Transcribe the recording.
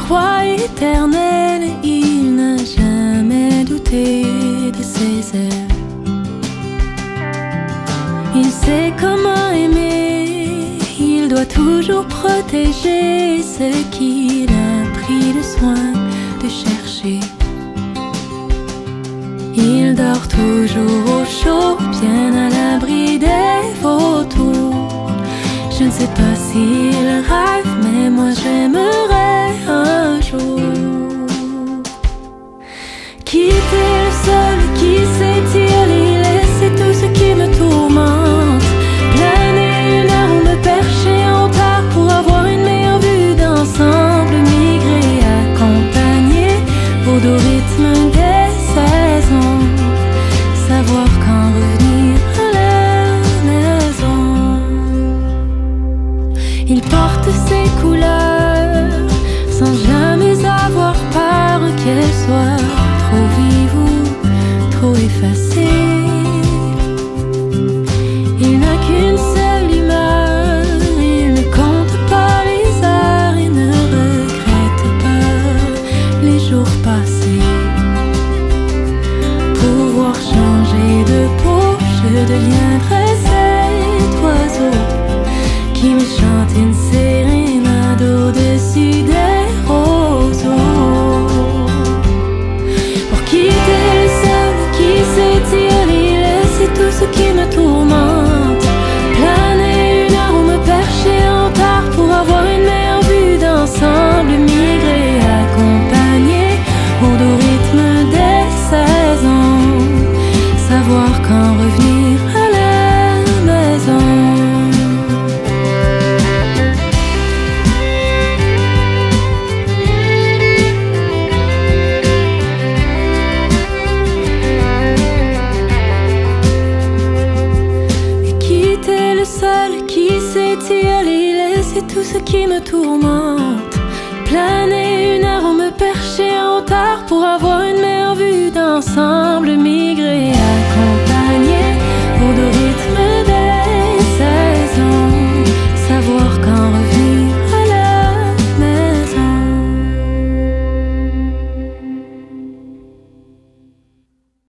foi éternelle, il n'a jamais douté de ses ailes. Il sait comment aimer, il doit toujours protéger ce qu'il a pris le soin de chercher. Il dort toujours au chaud, bien à l'abri des vautours. Je ne sais pas s'il rêve, mais moi j'aimerais un jour quitter le sol qui s'étire et laisser tout ce qui me tourmente, planer une heure ou me percher en hauteur pour avoir une meilleure vue d'ensemble, migrer, accompagner vos doux rythmes des saisons, savoir quand revenir à la maison. Il porte ses couleurs sans jamais avoir peur qu'elles soient trop vives ou trop effacées. Il n'a qu'une seule humeur, il ne compte pas les heures et ne regrette pas les jours passés. Pouvoir changer de peau, je deviendrai cet oiseau qui me chante une sérénade au-dessus des roseaux. Pour quitter le sol qui s'étire et laisser tout ce qui me tourmente, planer une heure ou me percher en hauteur pour avoir une meilleure vue d'ensemble, migrer, accompagner au doux rythme des saisons, savoir quand revenir à la maison. Le sol qui s'étire et laisser tout ce qui me tourmente, planer une heure ou me percher en hauteur pour avoir une meilleure vue d'ensemble, migrer, accompagner